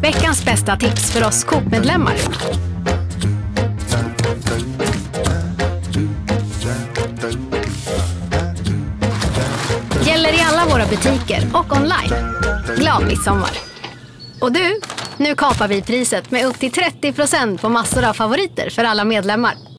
Veckans bästa tips för oss Coop-medlemmar. Gäller i alla våra butiker och online. Glad midsommar! Och du, nu kapar vi priset med upp till 30% på massor av favoriter för alla medlemmar.